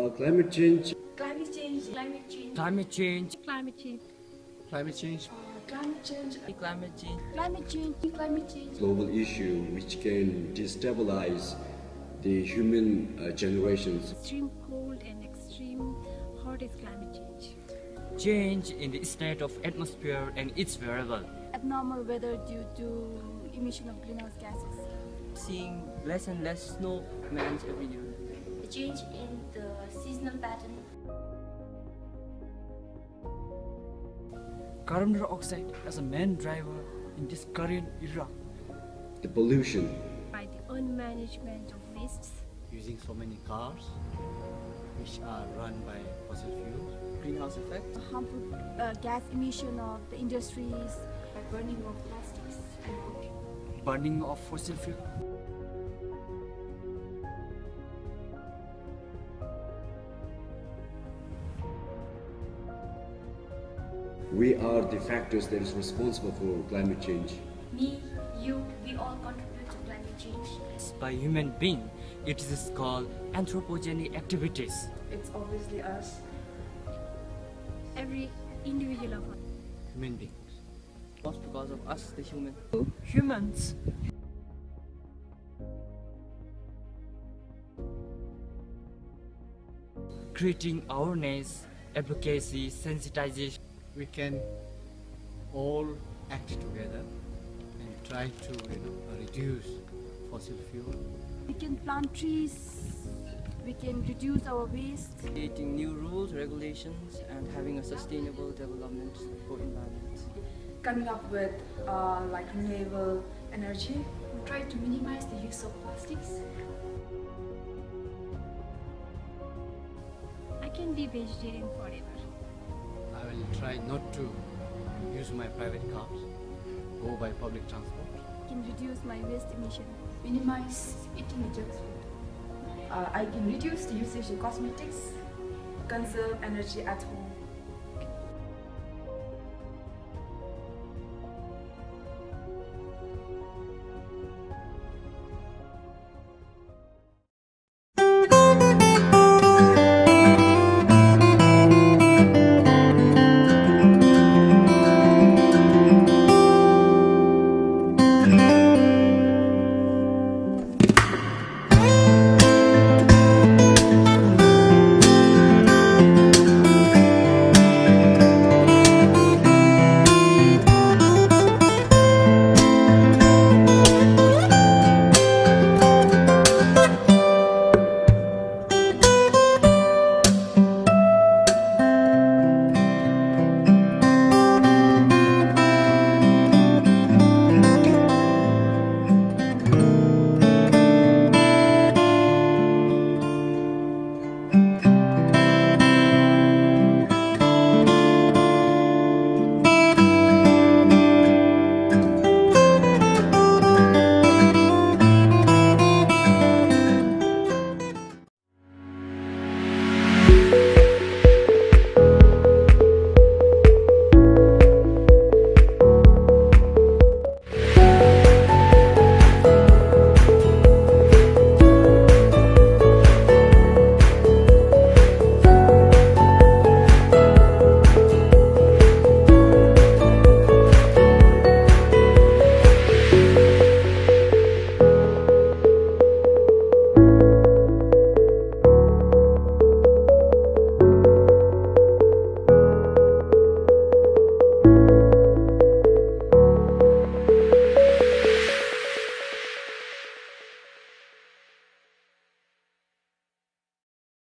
Climate change. Climate change. Climate change. Climate change. Climate change. Climate change. Climate change. Climate change. Climate change. Climate change. Global issue which can destabilize the human generations. Extreme cold and extreme hot is climate change. Change in the state of atmosphere and its variable. Abnormal weather due to emission of greenhouse gases. Seeing less and less snow demands every year. The change in the seasonal pattern. Carbon dioxide as a main driver in this current era. The pollution. By the unmanagement of wastes. Using so many cars which are run by fossil fuels. Greenhouse effect. Harmful gas emission of the industries. By burning of plastics and wood. Burning of fossil fuel. We are the factors that is responsible for climate change. Me, you, we all contribute to climate change. By human being, it is called anthropogenic activities. It's obviously us. Every individual of us. Human beings. Not because of us, the humans. Creating awareness, advocacy, sensitization. We can all act together and try to reduce fossil fuel. We can plant trees. We can reduce our waste. Creating new rules, regulations, and having a sustainable development for environment. Coming up with like renewable energy. We try to minimize the use of plastics. I can be vegetarian forever. I will try not to use my private cars, go by public transport. I can reduce my waste emission. Minimize eating junk food. I can reduce the usage of cosmetics, conserve energy at home.